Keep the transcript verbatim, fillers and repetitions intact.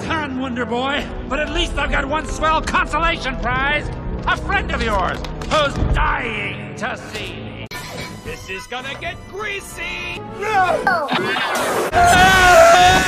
ton, Wonder Boy, but at least I've got one swell consolation prize. A friend of yours who's dying to see me. This is gonna get greasy. No!